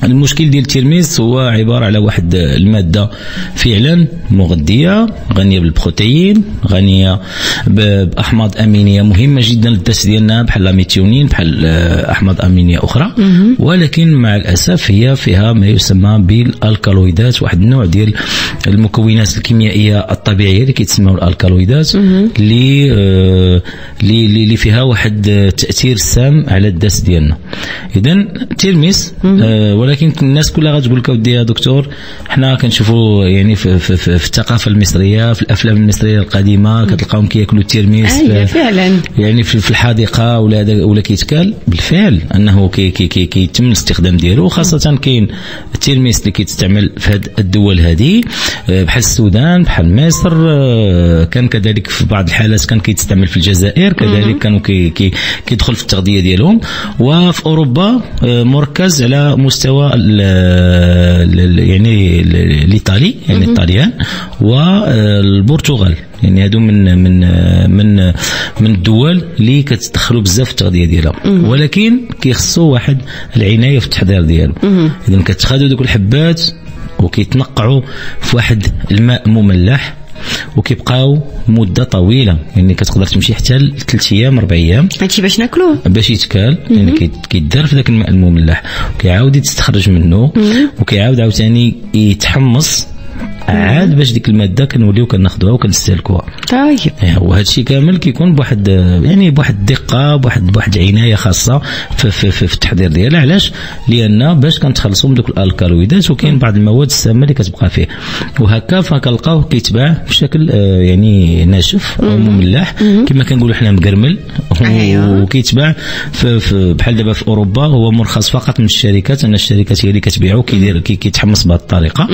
المشكل ديال الترميس هو عباره على واحد الماده فعلا مغذيه غنيه بالبروتين، غنيه باحماض امينيه مهمه جدا للدس ديالنا بحال الميثيونين، بحال احماض امينيه اخرى، ولكن مع الاسف هي فيها ما يسمى بالالكالويدات، واحد النوع ديال المكونات الكيميائيه الطبيعيه اللي كيتسموا الالكالويدات اللي فيها واحد التاثير سام على الدس ديالنا. اذا الترميس ولكن الناس كلها غتقول لك اودي يا دكتور حنا كنشوفوا يعني في الثقافه المصريه في الافلام المصريه القديمه كتلقاهم كياكلوا الترميس فعلا يعني في الحديقه ولا كيتكال. بالفعل انه كيتم الاستخدام ديالو، خاصه كاين الترميس اللي كيتستعمل في هذه الدول هذه بحال السودان بحال مصر، كان كذلك في بعض الحالات كان كيتستعمل في الجزائر كذلك، كانوا كيدخل في التغذيه ديالهم. وفي اوروبا مركز على مستوى يعني الايطالي يعني الطليان والبرتغال، يعني هادو من الدول اللي كتدخلوا بزاف في التغذيه ديالها، ولكن كيخصوا واحد العنايه في التحضير ديالو. اذا كتخادوا دوك الحبات وكيتنقعوا في واحد الماء مملح وكيبقاو مده طويله، يعني كتقدر تمشي حتى ل 3 ايام 4 ايام. هادشي باش ناكلوه باش يتكال، يعني كيدار في ذاك الماء المملح وكيعاود يتستخرج منه وكيعاود عاوتاني يتحمص عاد باش ديك الماده كنوليو كناخذوها وكنستهلكوها. طيب وهذا الشيء كامل كيكون بواحد يعني بواحد الدقه بواحد العنايه خاصه في التحضير ديالها. علاش؟ لان باش كنتخلصوا من دوك الالكالويدات وكاين بعض المواد السامه اللي كتبقى فيه، وهكا فكنلقاوه كيتباع بشكل يعني ناشف او مملح كما كنقولوا حنا مقرمل، وكيتباع بحال دابا في اوروبا هو مرخص فقط من الشركات، ان الشركات هي اللي كتبيعو كيتحمص بهذه الطريقه.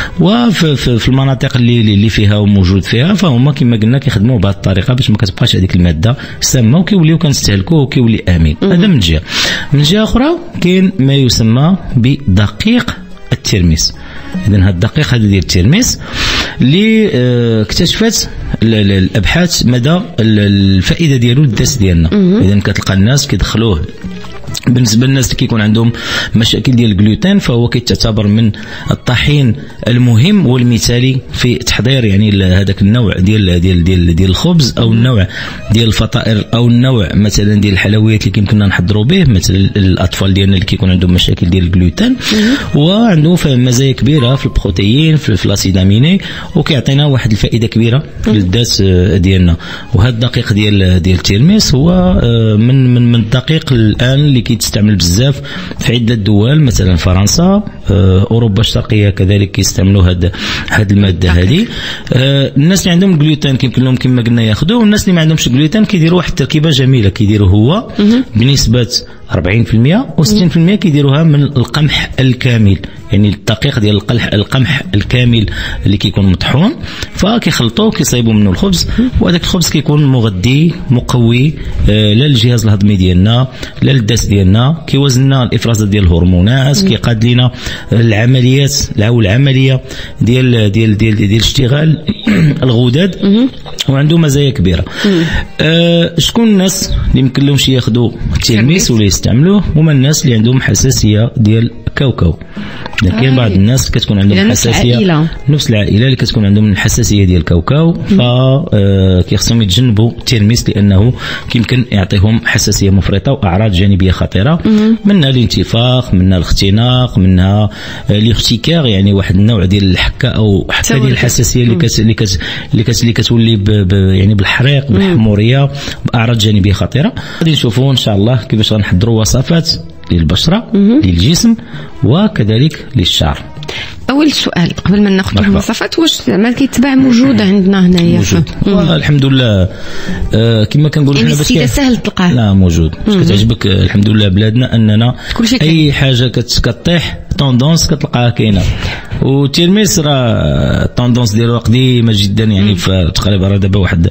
وفي المناطق اللي فيها وموجود فيها فهم كما قلنا كيخدموا بهذه الطريقه باش ما كتبقاش هذيك الماده سامه وكيوليو كنستهلكوه وكيولي امن. هذا من جهه. من جهه اخرى كاين ما يسمى بدقيق الترميس. اذا هذا الدقيق هذا ديال الترميس اللي اكتشفت الابحاث مدى الفائده ديالو للدس ديالنا. اذا كتلقى الناس كيدخلوه بالنسبه للناس اللي كيكون عندهم مشاكل ديال الجلوتين، فهو كيتعتبر من الطحين المهم والمثالي في تحضير يعني هذاك النوع ديال الخبز او النوع ديال الفطائر او النوع مثلا ديال الحلويات اللي كيمكننا نحضروا به، مثلا الاطفال ديالنا اللي كيكون عندهم مشاكل ديال الجلوتين، وعنده مزايا كبيره في البروتين في الاسيد اميني، وكيعطينا واحد الفائده كبيره للذات ديالنا. وهذا الدقيق ديال الترميس هو من الدقيق الان اللي كيتستعمل بزاف في عده دول، مثلا فرنسا، اوروبا الشرقيه كذلك كيستعملوا هاد الماده هذه. الناس اللي عندهم الجلوتين كيمكن لهم كما قلنا ياخذوه، والناس اللي ما عندهمش الجلوتين كيديروا واحد التركيبه جميله كيديروا هو بنسبه 40% و60% كيديروها من القمح الكامل، يعني الدقيق ديال القمح الكامل اللي كيكون مطحون، فكيخلطوه كيصايبوا منه الخبز، وهذاك الخبز كيكون مغذي مقوي لا للجهاز الهضمي ديالنا لا للدس ديالنا، كيوزن لنا الافرازات ديال الهرمونات، كيقاد لنا العمليات العمليه ديال اشتغال الغدد، وعنده مزايا كبيره. شكون الناس اللي يمكن لهمش ياخذوا الترميس ولا يستعملوه؟ هما الناس اللي عندهم حساسيه ديال الكاوكاو. كاين بعض الناس كتكون عندهم حساسيه، نفس العائله اللي كتكون عندهم الحساسيه ديال الكاوكاو، فكيخصهم يتجنبوا الترميس لانه يمكن يعطيهم حساسيه مفرطه واعراض جانبيه خطيره، منها الانتفاخ، منها الاختناق، منها الاختكار، يعني واحد النوع ديال الحكه او حكه ديال الحساسيه اللي كتولي يعني بالحريق بالحموريه باعراض جانبيه خطيره. غادي نشوفوا ان شاء الله كيفاش غنحضروا وصفات للبشره للجسم وكذلك للشعر. اول سؤال قبل ما ناخذ الوصفات، واش زعما كيتباع موجود عندنا هنايا؟ الحمد لله كما كنقولوا حنا باش سهل تلقاه. لا موجود. باش كتعجبك الحمد لله بلادنا اننا اي حاجه كطيح طوندونس كتلقاها كاينه. والترميس راه الطوندونس ديالو قديمه جدا، يعني تقريبا راه دابا واحد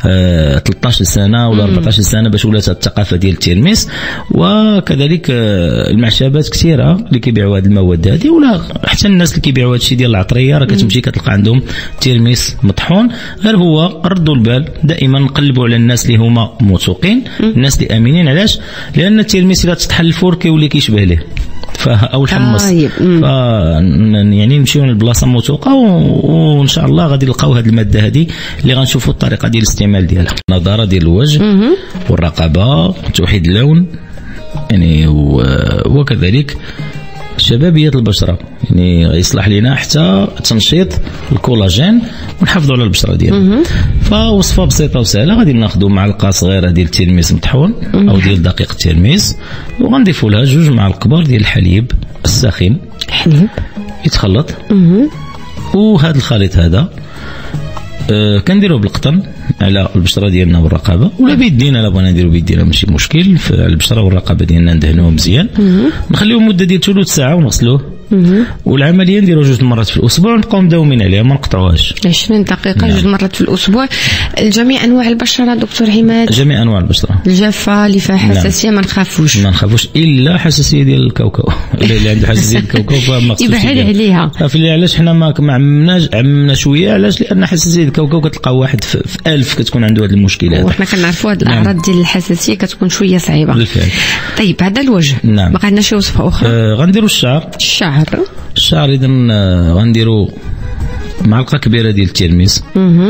13 سنه ولا 14 سنه باش ولات الثقافه ديال الترميس. وكذلك المعشبات كثيره اللي كيبيعوا هذه المواد هذه، ولا حتى الناس اللي كيبيعوا هذا الشيء ديال العطريه راه كتمشي كتلقى عندهم ترميس مطحون. غير هو ردوا البال دائما نقلبوا على الناس اللي هما موثوقين، الناس اللي امنين. علاش؟ لان الترميس الا تطحن الفور كيولي كيشبه ليه، او الحمص. يعني نمشيو لبلاصه موثوقه وان شاء الله غادي نلقاو هذه الماده هذه اللي غنشوفوا الطريقه ديال الاستعمال ديالها. النضاره ديال الوجه والرقبه، توحيد اللون يعني، وكذلك شبابيه البشره، يعني يصلح لنا حتى تنشيط الكولاجين ونحافظوا على البشره ديالنا. فوصفه بسيطه وسهله. غادي ناخذوا معلقه صغيره ديال الترميس مطحون او ديال دقيق الترميس، وغنضيفوا لها 2 معالق كبار ديال الحليب الساخن، حليب يتخلط. وهذا الخليط هذا كنديروه بالقطن على البشره ديالنا والرقبه، ولا بيدينا لا بغينا نديرو بيدينا ماشي مشكل. في البشره والرقبه ديالنا ندهنوه مزيان، نخليوه مده ديال 3 ساعه ونغسلوه. والعمليه نديروها 2 مرات في الاسبوع ونبقاو مداومين عليها ما نقطعوهاش. 20 دقيقه 2 مرات في الاسبوع. جميع انواع البشره دكتور عماد؟ جميع انواع البشره، الجافه اللي فيها حساسيه ما نخافوش الا حساسيه ديال الكاوكاو. اللي عنده حساسيه الكاوكاو فما خصوش يبعد عليها. علاش حنا ما عممنا شويه؟ علاش؟ لان حساسيه الكاوكاو كتلقى واحد في 1000 كتكون عنده هذه المشكلات، وحنا كنعرفوا هذه الاعراض ديال الحساسيه كتكون شويه صعيبه بالفعل. طيب هذا الوجه، باقي عندنا شي وصفه اخرى؟ غنديروا الشعر اذا غنديروا معلقه كبيره ديال الترميس،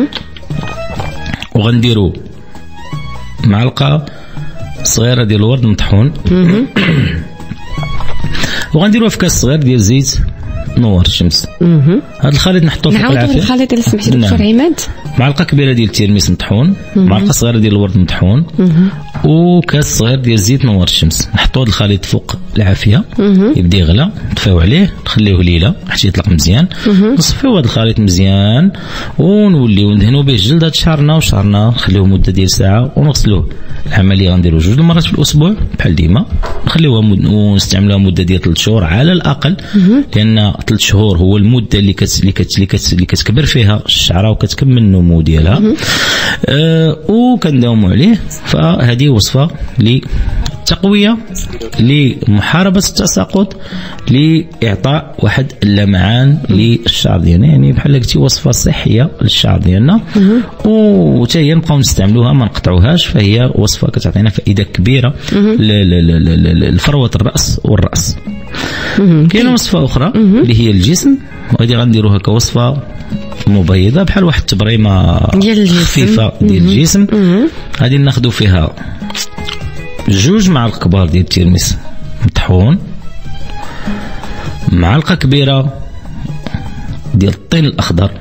وغنديروا معلقه صغيره ديال الورد مطحون، وغنديروها في كاس صغير ديال زيت نور الشمس. هذا الخليط نحطوه فوق العافيه. نعاودوا الخليط اللي سمحتي دكتور عماد. معلقه كبيره ديال الترميس مطحون، معلقه صغيره ديال الورد مطحون، وكاس صغير ديال زيت نور الشمس. نحطوا هذا الخليط فوق العافيه، يبدا يغلى، نطفيو عليه نخليوه ليله حتى يطلق مزيان، نصفيو هذا الخليط مزيان ونوليو ندهنوا به جلد شعرنا وشعرنا، نخليوه مده ديال ساعه ونغسلوه. العمليه غنديروا 2 مرات في الاسبوع بحال ديما، نخليوها ونستعملوها مده ديال 3 شهور على الاقل، لان 3 شهور هو المده اللي كتكبر فيها الشعره وكتكمل النمو ديالها. وكنداوموا عليه. فهذه وصفه للتقويه، لمحاربه التساقط، لاعطاء واحد اللمعان للشعر ديالنا، يعني بحال قلتي وصفه صحيه للشعر ديالنا، وتا هي نبقاو نستعملوها ما نقطعوهاش. فهي وصفه كتعطينا فائده كبيره لفروه الراس والراس. كاينه وصفه اخرى اللي هي الجسم، وهذه غنديروها كوصفه مبيضه بحال واحد التبريمه خفيفه ديال الجسم. غادي ناخذوا فيها 2 معالق كبار ديال الترميس مطحون، معلقه كبيره ديال الطين الاخضر،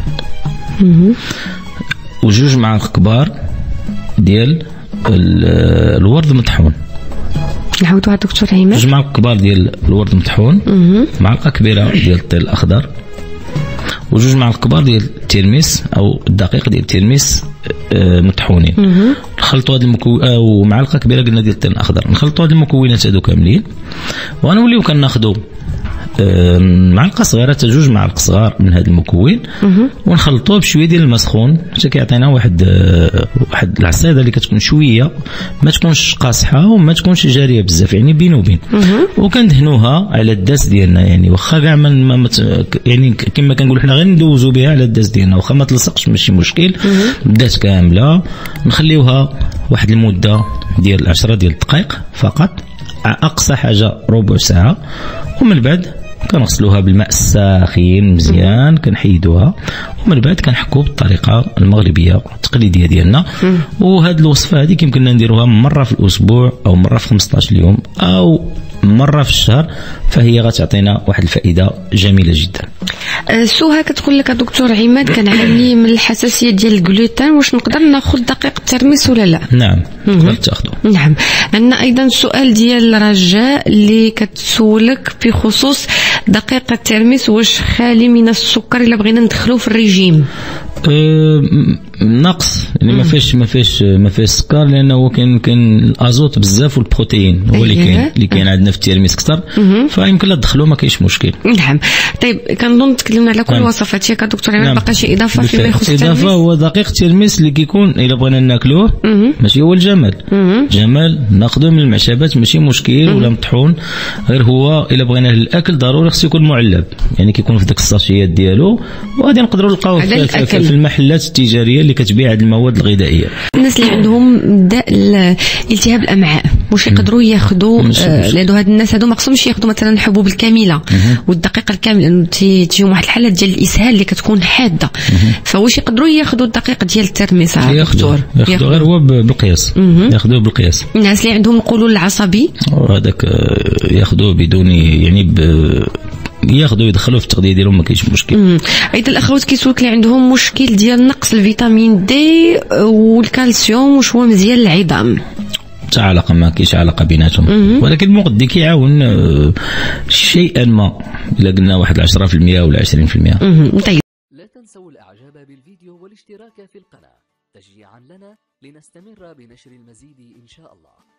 و2 معالق كبار ديال الورد مطحون. نعاودوها دكتور عماد. 2 معالق كبار ديال الورد مطحون، معلقه كبيره ديال الطين الاخضر، و2 معالق كبار ديال الترميس او الدقيق ديال الترميس مطحونين. نخلطوا هذه ومعلقه كبيره قلنا ديال الطين الاخضر. نخلطوا هذه المكونات هذو كاملين، وغنوليو كناخذوا معلقه صغيره حتى 2 معالق صغار من هذا المكون، ونخلطوه بشويه ديال الماء سخون حتى كيعطينا واحد العصيده اللي كتكون شويه ما تكونش قاصحه وما تكونش جاريه بزاف، يعني بين وبين. وكندهنوها على الداس ديالنا، يعني واخا كاع يعني كما كنقولوا حنا غير ندوزو بها على الداس ديالنا، واخا ما تلصقش ماشي مشكل. بدات كامله نخليوها واحد المده ديال 10 ديال الدقائق فقط، اقصى حاجه ربع ساعه. ومن بعد كنغسلوها بالماء الساخن مزيان، كنحيدوها، ومن بعد كنحكو بالطريقه المغربيه التقليديه ديالنا. وهاد الوصفه هذه يمكننا نديروها مره في الاسبوع او مره في 15 يوم او مره في الشهر، فهي غتعطينا واحد الفائده جميله جدا. سوها كتقول لك دكتور عماد كنعاني من الحساسيه ديال الجلوتين، واش نقدر ناخذ دقيق الترميس ولا لا؟ نعم تقدر تاخذه. نعم. عندنا ايضا سؤال ديال رجاء اللي كتسولك بخصوص دقيق الترميس، واش خالي من السكر الا بغينا ندخلوه في الريجيم؟ نقص، يعني ما فيش سكر، لانه كاين الازوت بزاف والبروتين هو اللي كاين عندنا في الترميس اكثر، فيمكن لا تدخلوه ما كاينش مشكل. نعم. طيب كنظن تكلمنا على كل الوصفات ياك دكتور عماد. باقي شي اضافه فيما يخص الترميس؟ اضافه هو دقيق الترميس اللي كيكون الا بغينا ناكلوه ماشي هو الجمال. الجمال ناخذوه من المعشبات ماشي مشكل ولا مطحون، غير هو الا بغينا للاكل ضروري خصو يكون معلب، يعني كيكون في داك الساشيات ديالو، وغادي نقدروا نلقاوه في المحلات التجاريه اللي كتبيع هذه المواد الغذائيه. الناس اللي عندهم داء التهاب الامعاء واش يقدروا ياخذوا لهادو هاد الناس هادو ما خصهمش ياخذوا مثلا الحبوب الكامله والدقيقه الكامله، تيجيهم واحد الحالات ديال الاسهال اللي كتكون حاده، فواش يقدروا ياخذوا الدقيق ديال الترميس دكتور؟ ياخذوا غير هو بالقياس، ياخذوه بالقياس. الناس اللي عندهم القولون العصبي هذاك ياخذوه بدون يعني ياخذوا يدخلوا في التغذيه ديالهم، ما كاينش مشكل. ايضا الاخوات كيسولك اللي عندهم مشكل ديال نقص الفيتامين دي والكالسيوم، واش هو مزيان للعظام؟ حتى علاقه، ما كاينش علاقه بيناتهم، ولكن المغذي كيعاون شيئا ما، الا قلنا واحد 10% ولا 20%. طيب لا تنسوا الاعجاب بالفيديو والاشتراك في القناه تشجيعا لنا لنستمر بنشر المزيد ان شاء الله.